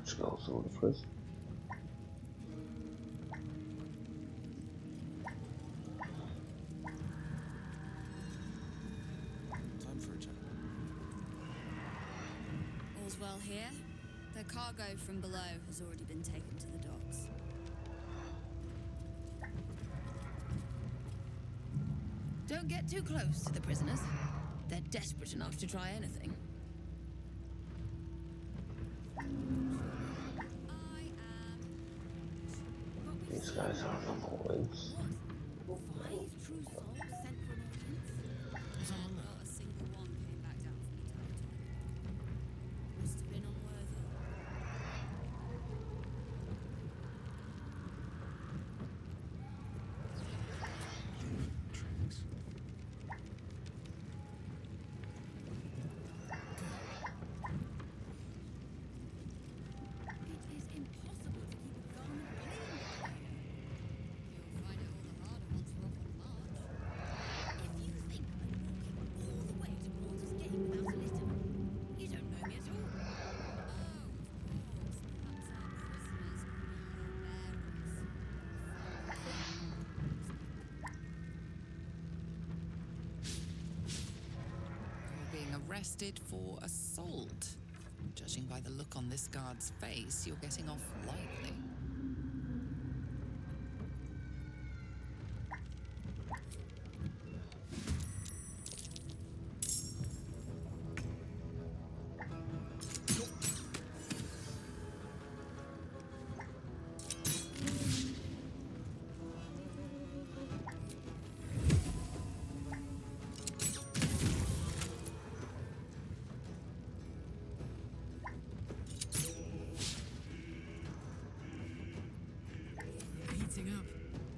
Let's go through the prison. Time for a chat. All's well here. The cargo from below has already been taken to the docks. Don't get too close to the prisoners. They're desperate enough to try anything. These guys are the boys. What? 5 true souls sent for an audience? Not a single one came back down from the tower top. Must have been unworthy. Tricks. It is impossible to keep a garment clean down here. You'll find it all the harder once we're off on the march. If you think I'm walking all the way to Baldur's Gate without a litter, you don't know me at all. Oh, of course. Perhaps our prisoners could be your You're being arrested for assault. Judging by the look on this guard's face, you're getting off lightly. Heating up.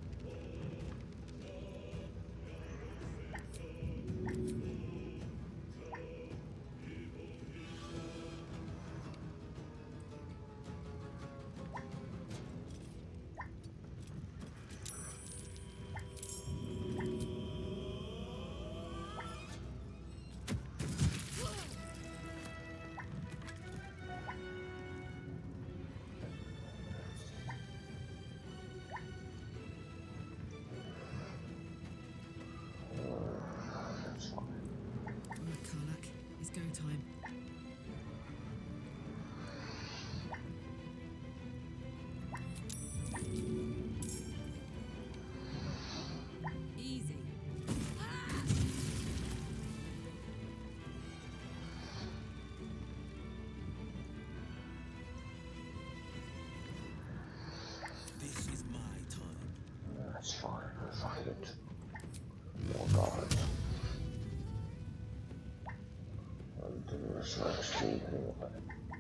That's fine. Alright, Karlak. It's go time. Easy. This is my time. That's fine. I find it. More guards. And the research team anyway.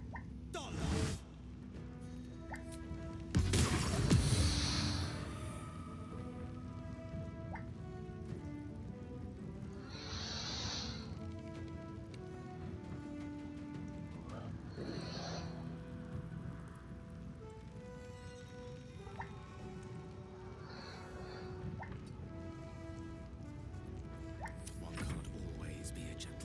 One can't always be a gentleman.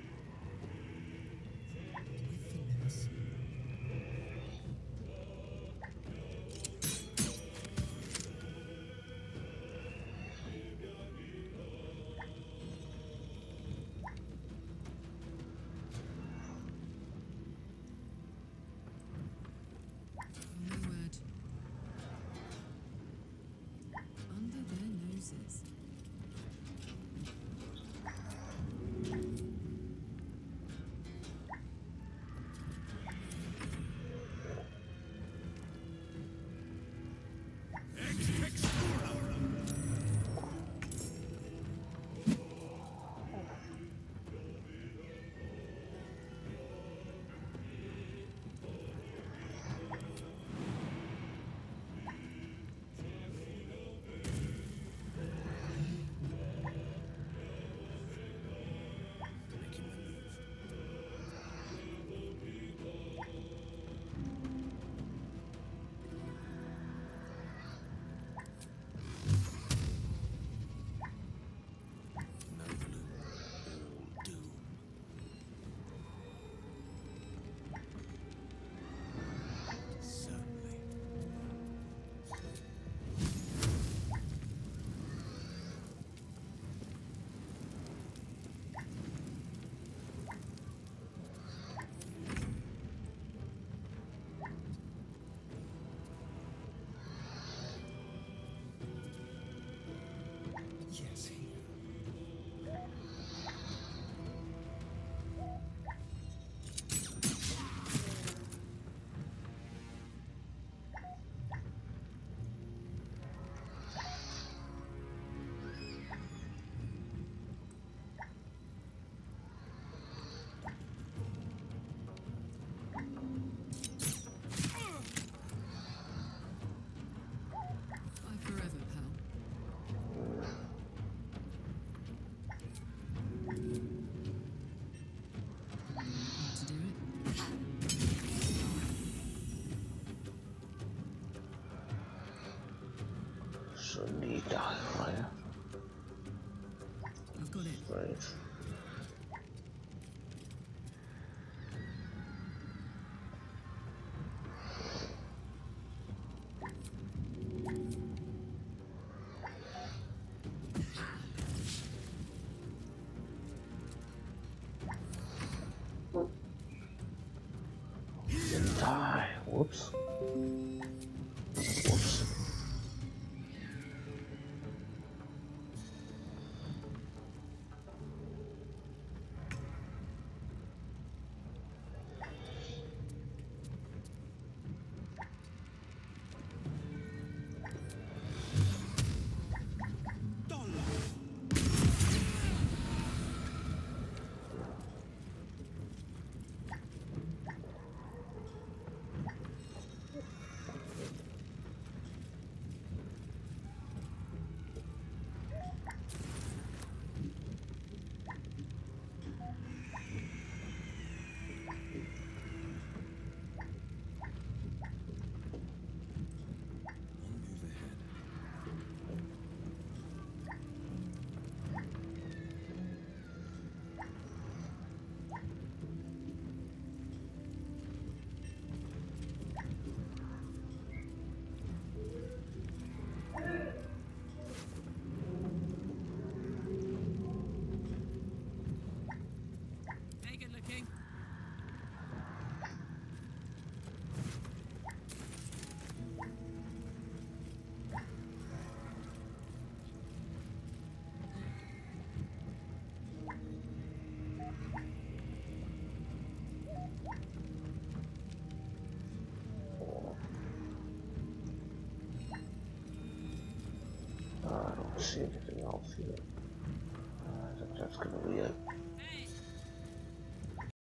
With finesse. So need die, right? I've got it. Great. Didn't die. Whoops. Whoops. One move ahead. Hey, good looking. I don't see anything else here. I think that's gonna be it.